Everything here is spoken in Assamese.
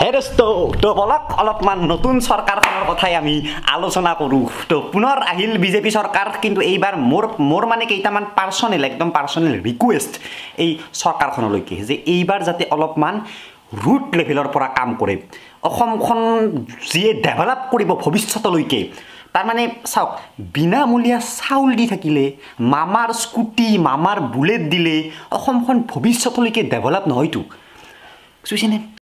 হেৰস্ত তো বলক অলপমান নতুন চৰকাৰখনৰ কথাই আমি আলোচনা কৰোঁ তো পুনৰ আহিল বিজেপি চৰকাৰ কিন্তু এইবাৰ মোৰ মানে কেইটামান একদম পাৰ্চনেল ৰিকুৱেষ্ট এই চৰকাৰখনলৈকে যে এইবাৰ যাতে অলপমান ৰুট লেভেলৰ পৰা কাম কৰে অসমখন যিয়ে ডেভেলপ কৰিব ভৱিষ্যতলৈকে তাৰমানে চাওক বিনামূলীয়া চাউল দি থাকিলে মামাৰ স্কুটি মামাৰ বুলেট দিলে অসমখন ভৱিষ্যতলৈকে ডেভেলপ নহয়তো বুজিছেনে